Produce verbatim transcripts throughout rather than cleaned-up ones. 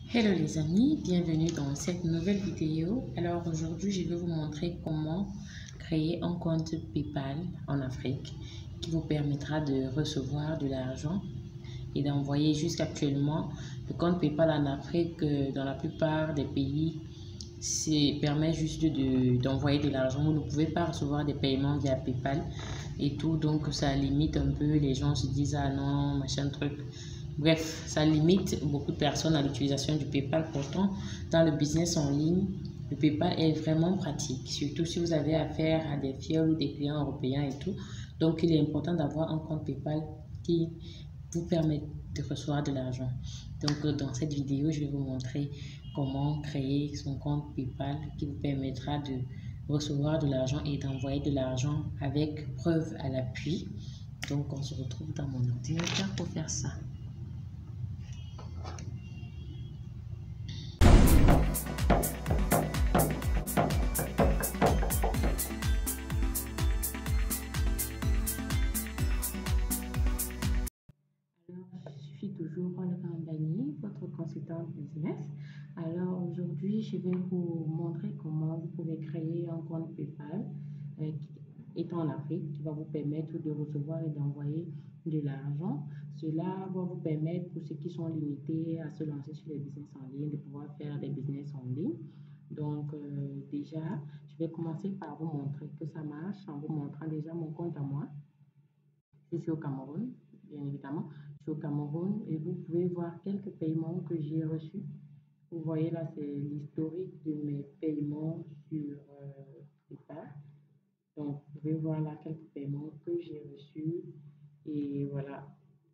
Hello les amis, bienvenue dans cette nouvelle vidéo. Alors aujourd'hui, je vais vous montrer comment créer un compte PayPal en Afrique qui vous permettra de recevoir de l'argent et d'envoyer. Jusqu'actuellement, le compte PayPal en Afrique, euh, dans la plupart des pays, c'est permet juste de d'envoyer de l'argent. Vous ne pouvez pas recevoir des paiements via PayPal et tout, donc ça limite un peu. Les gens se disent ah non, machin truc. Bref, ça limite beaucoup de personnes à l'utilisation du PayPal. Pourtant, dans le business en ligne, le PayPal est vraiment pratique, surtout si vous avez affaire à des fioles ou des clients européens et tout. Donc, il est important d'avoir un compte PayPal qui vous permet de recevoir de l'argent. Donc, dans cette vidéo, je vais vous montrer comment créer son compte PayPal qui vous permettra de recevoir de l'argent et d'envoyer de l'argent avec preuve à l'appui. Donc, on se retrouve dans mon ordinateur pour faire ça. Il suffit toujours de Rambani, votre consultant business. Alors aujourd'hui, je vais vous montrer comment vous pouvez créer un compte PayPal euh, qui est en Afrique, qui va vous permettre de recevoir et d'envoyer de l'argent. Cela va vous permettre, pour ceux qui sont limités à se lancer sur les business en ligne, de pouvoir faire des business en ligne. Donc euh, déjà, je vais commencer par vous montrer que ça marche en vous montrant déjà mon compte à moi. Je suis au Cameroun, bien évidemment. Je suis au Cameroun et vous pouvez voir quelques paiements que j'ai reçus. Vous voyez là, c'est l'historique de mes paiements sur euh, PayPal. Donc, vous pouvez voir là quelques paiements que j'ai reçus. Et voilà.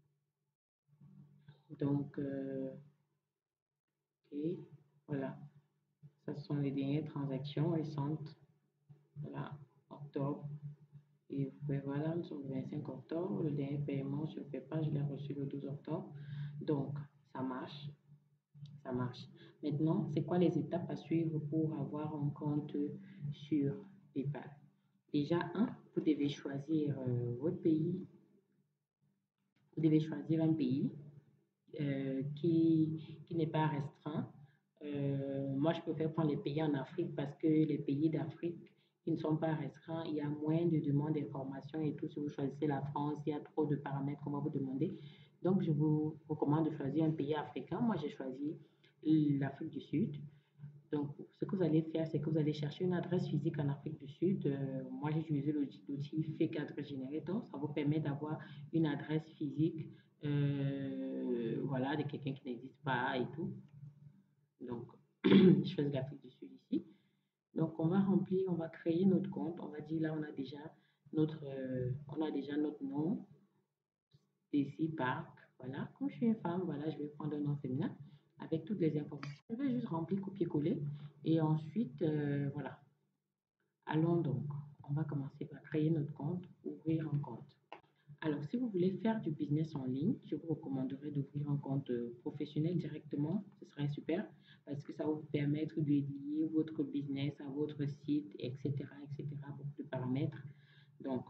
Donc, euh, ok, voilà. Ce sont les dernières transactions récentes. Voilà, octobre. Et vous pouvez voir là, nous sommes le vingt-cinq octobre. Le dernier paiement sur PayPal, je l'ai reçu le douze octobre. Donc, ça marche. Ça marche. Maintenant, c'est quoi les étapes à suivre pour avoir un compte sur PayPal? Déjà, un, vous devez choisir euh, votre pays. Vous devez choisir un pays euh, qui, qui n'est pas restreint. Euh, moi, je préfère prendre les pays en Afrique parce que les pays d'Afrique qui ne sont pas restreints, il y a moins de demandes d'informations et tout. Si vous choisissez la France, il y a trop de paramètres qu'on va vous demander. Donc, je vous recommande de choisir un pays africain. Moi, j'ai choisi l'Afrique du Sud. Donc, ce que vous allez faire, c'est que vous allez chercher une adresse physique en Afrique du Sud. Euh, moi, j'ai utilisé l'outil Fake Address Generator. Ça vous permet d'avoir une adresse physique, euh, voilà, de quelqu'un qui n'existe pas et tout. Donc, je fais de l'Afrique du Sud ici. Donc, on va remplir, on va créer notre compte. On va dire là, on a déjà notre, euh, on a déjà notre nom, Stacy Park. Voilà, comme je suis une femme, voilà, je vais prendre un nom féminin avec toutes les informations. Je vais juste remplir, copier-coller. Et ensuite, euh, voilà. Allons donc. On va commencer par créer notre compte, ouvrir un compte. Alors, si vous voulez faire du business en ligne, je vous recommanderais d'ouvrir un compte professionnel directement. Ce serait super parce que ça va vous permettre de lier votre business à votre site, et cetera, et cetera. Beaucoup de paramètres. Donc,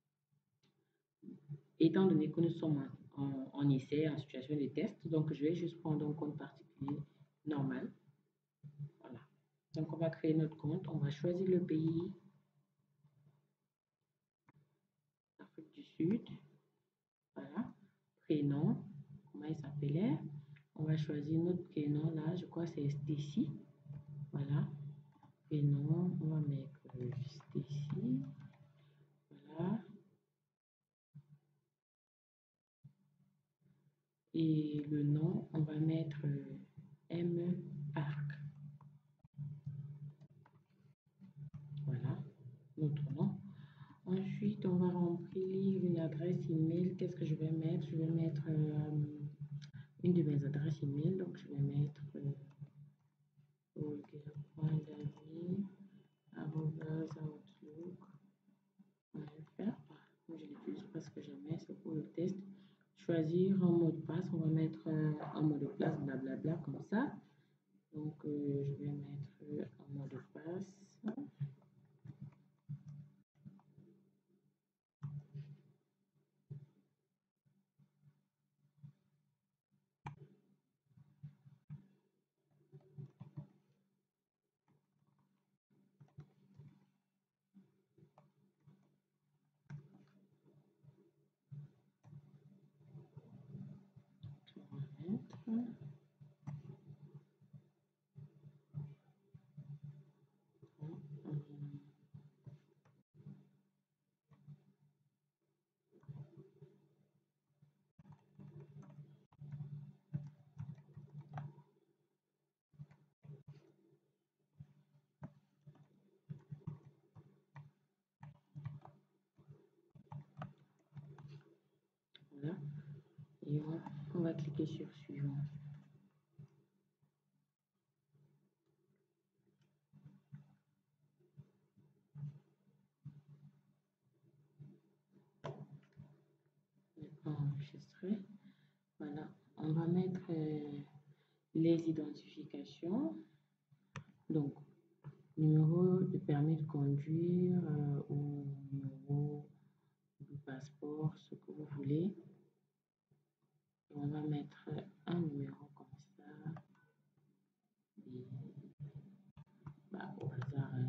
étant donné que nous sommes en, en, en essai, en situation de test, donc je vais juste prendre un compte particulier normal. Voilà. Donc, on va créer notre compte. On va choisir le pays, Afrique du Sud. Voilà. Prénom, comment il s'appelait. On va choisir notre prénom là, je crois que c'est Stacy. Voilà. Prénom, on va mettre euh, Stacy. Voilà. Et le nom, on va mettre euh, M Park. Voilà, notre nom. Ensuite, on va remplir une adresse email. Qu'est-ce que je vais mettre? Je vais mettre euh, une de mes adresses email. Donc, je vais mettre euh, je l'utilise presque jamais, c'est pour le test. Choisir un mot de passe, on va mettre un mot de passe, blablabla, comme ça. Donc, euh, je vais mettre un mot de passe. mettre. Voilà. Et on, on va cliquer sur suivant. Enregistrer. Voilà. On va mettre euh, les identifications. Donc, numéro de permis de conduire euh, ou numéro du passeport, ce que vous voulez. Et on va mettre un numéro comme ça. Et, bah, au hasard. Hein.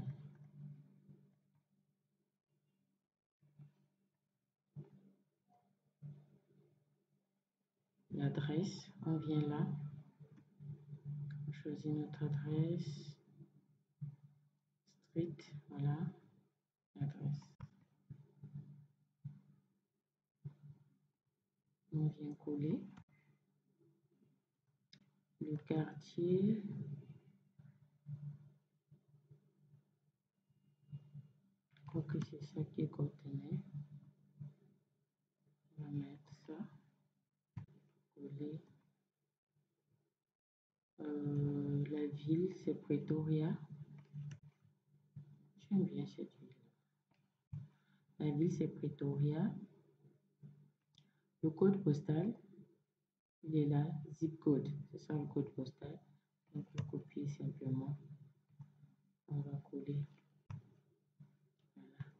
L'adresse, on vient là. On choisit notre adresse. Street, voilà. L'adresse. On vient coller. Le quartier. Je crois que c'est ça qui est contenu. On va mettre ça. Coller. Euh, la ville, c'est Pretoria. J'aime bien cette ville. La ville, c'est Pretoria. Le code postal, il est là, zip code. C'est ça le code postal. Donc, je copie simplement. On va coller. Voilà.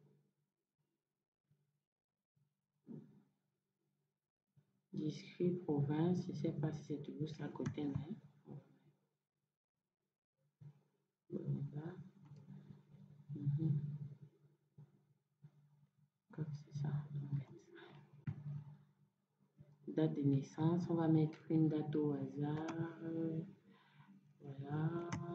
District, province, je ne sais pas si c'est toujours ça à côté, mais voilà. Mm-hmm. Comme c'est ça, on va mettre ça. Date de naissance, on va mettre une date au hasard. Voilà.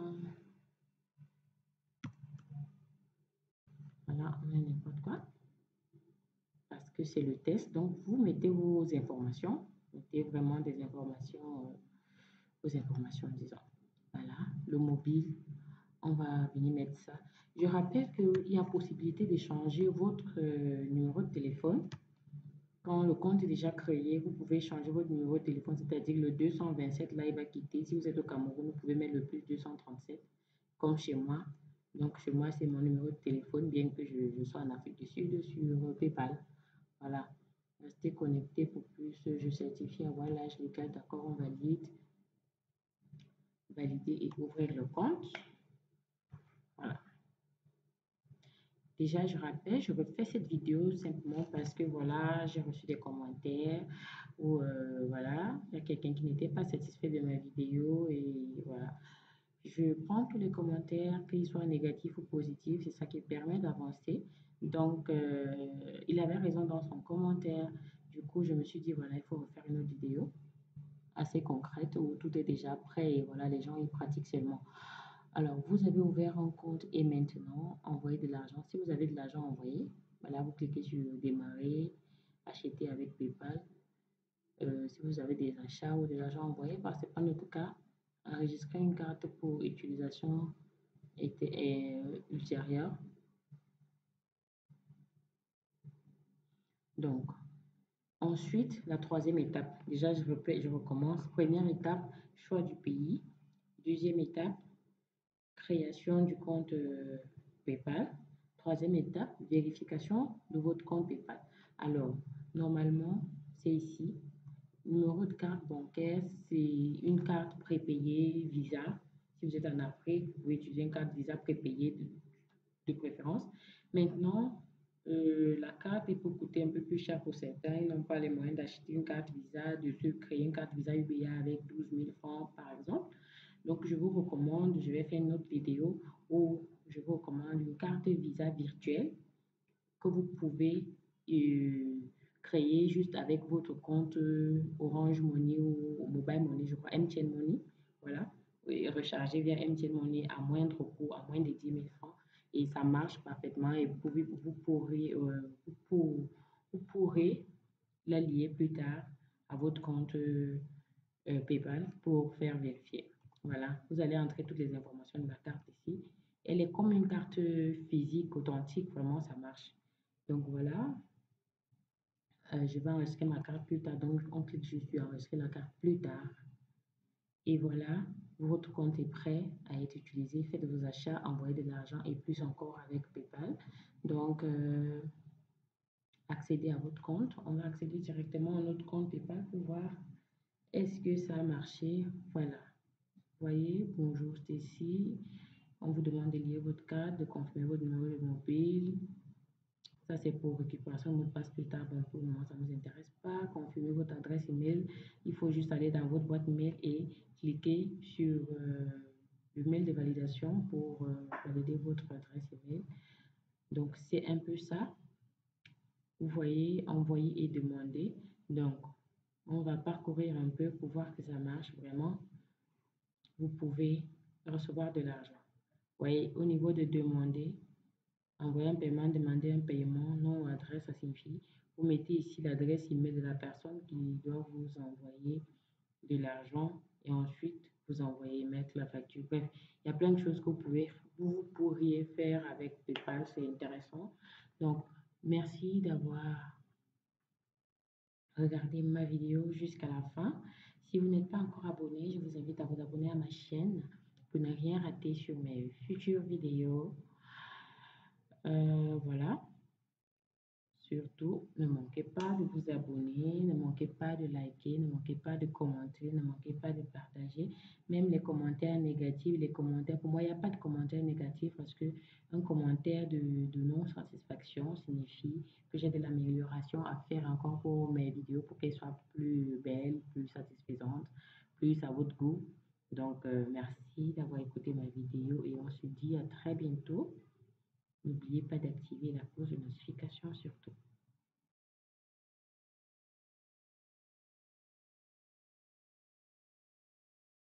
Voilà, on met n'importe quoi. Parce que c'est le test. Donc, vous mettez vos informations. Mettez vraiment des informations, euh, vos informations, disons. Voilà, le mobile, on va venir mettre ça. Je rappelle qu'il y a possibilité de changer votre euh, numéro de téléphone. Quand le compte est déjà créé, vous pouvez changer votre numéro de téléphone, c'est-à-dire le deux cent vingt-sept, là, il va quitter. Si vous êtes au Cameroun, vous pouvez mettre le plus deux cent trente-sept, comme chez moi. Donc, chez moi, c'est mon numéro de téléphone, bien que je, je sois en Afrique du Sud, sur PayPal. Voilà. Restez connecté pour plus. Je certifie avoir l'âge légal. D'accord, on valide. Valider et ouvrir le compte. Voilà. Déjà, je rappelle, je refais cette vidéo simplement parce que voilà, j'ai reçu des commentaires où euh, voilà, il y a quelqu'un qui n'était pas satisfait de ma vidéo et voilà. Je prends tous les commentaires, qu'ils soient négatifs ou positifs, c'est ça qui permet d'avancer. Donc, euh, il avait raison dans son commentaire. Du coup, je me suis dit, voilà, il faut refaire une autre vidéo assez concrète où tout est déjà prêt et voilà, les gens ils pratiquent seulement. Alors, vous avez ouvert un compte et maintenant, envoyer de l'argent. Si vous avez de l'argent envoyé, voilà, vous cliquez sur démarrer, acheter avec PayPal. Euh, si vous avez des achats ou de l'argent envoyé, bah, ce n'est pas notre cas. Enregistrer une carte pour utilisation euh, ultérieure. Donc, ensuite, la troisième étape. Déjà, je, répète, je recommence. Première étape, choix du pays. Deuxième étape, création du compte euh, PayPal. Troisième étape, vérification de votre compte PayPal. Alors, normalement, c'est ici. Numéro de carte bancaire, c'est une carte prépayée Visa. Si vous êtes en Afrique, vous pouvez utiliser une carte Visa prépayée de, de préférence. Maintenant, euh, la carte peut coûter un peu plus cher pour certains. Ils n'ont pas les moyens d'acheter une carte Visa, de se créer une carte Visa U B A avec douze mille francs, par exemple. Donc, je vous recommande, je vais faire une autre vidéo où je vous recommande une carte Visa virtuelle que vous pouvez euh, créer juste avec votre compte euh, Orange Money ou Mobile Money, je crois, M T N Money. Voilà. Et recharger via M T N Money à moindre coût, à moins de dix mille francs. Et ça marche parfaitement et vous, pouvez, vous, pourrez, euh, vous, pour, vous pourrez la lier plus tard à votre compte euh, euh, PayPal pour faire vérifier. Voilà, vous allez entrer toutes les informations de la carte ici. Elle est comme une carte physique authentique, vraiment ça marche. Donc voilà, euh, je vais enregistrer ma carte plus tard. Donc on clique juste sur enregistrer la carte plus tard. Et voilà, votre compte est prêt à être utilisé. Faites vos achats, envoyez de l'argent et plus encore avec PayPal. Donc, euh, accédez à votre compte. On va accéder directement à notre compte PayPal pour voir est-ce que ça a marché. Voilà. Voyez, bonjour Stacy. On vous demande de lier votre carte, de confirmer votre numéro de mobile. Ça, c'est pour récupération de mot de passe plus tard. Bon, pour le moment, ça ne nous intéresse pas. Confirmer votre adresse email. Il faut juste aller dans votre boîte mail et cliquer sur euh, le mail de validation pour euh, valider votre adresse email. Donc, c'est un peu ça. Vous voyez, envoyer et demander. Donc, on va parcourir un peu pour voir que ça marche vraiment. Vous pouvez recevoir de l'argent. Vous voyez, au niveau de demander, envoyer un paiement, demander un paiement, nom ou adresse, ça signifie. Vous mettez ici l'adresse email de la personne qui doit vous envoyer de l'argent et ensuite vous envoyez mettre la facture. Bref, il y a plein de choses que vous, pouvez, vous pourriez faire avec PayPal, c'est intéressant. Donc, merci d'avoir regardé ma vidéo jusqu'à la fin. Si vous n'êtes pas encore abonné, je vous invite à vous abonner à ma chaîne pour ne rien rater sur mes futures vidéos. Euh, voilà. Surtout, ne manquez pas de vous abonner, ne manquez pas de liker, ne manquez pas de commenter, ne manquez pas de partager. Même les commentaires négatifs, les commentaires, pour moi, il n'y a pas de commentaires négatifs parce que un commentaire de, de non-satisfaction signifie que j'ai de l'amélioration à faire encore pour mes vidéos pour qu'elles soient plus belles, plus satisfaisantes, plus à votre goût. Donc, euh, merci d'avoir écouté ma vidéo et on se dit à très bientôt. N'oubliez pas d'activer la cloche de notification surtout.